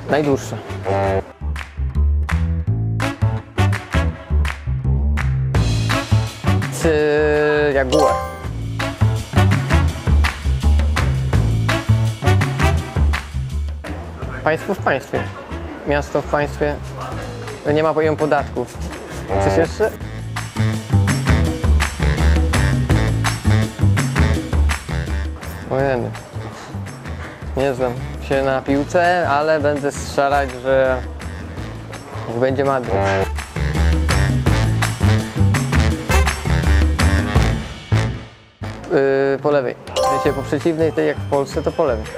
Najdłuższa. Jaguar. Państwo w państwie. Miasto w państwie. Nie ma poziom podatków. Coś jeszcze? Ojej. Nie znam się na piłce, ale będę strzelać, że będzie Madryt. Po lewej. W sensie po przeciwnej, tej jak w Polsce, to po lewej.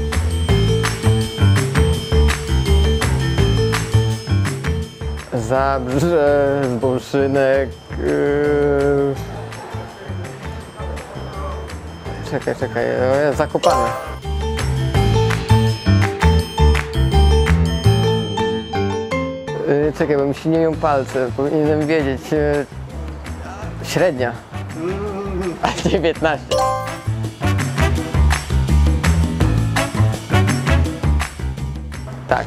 Zabrze, Zboszynek. Czekaj, Zakopane. Czekaj, bo mi sinieją palce, powinienem wiedzieć. Średnia. A 19. Tak.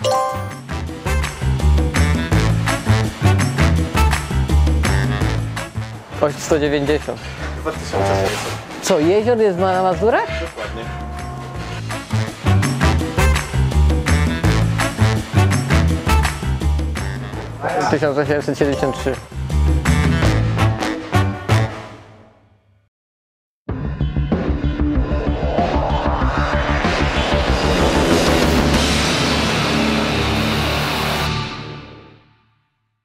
Oś 190. 2600. Co, jezior jest na Mazurach? Dokładnie. 1873.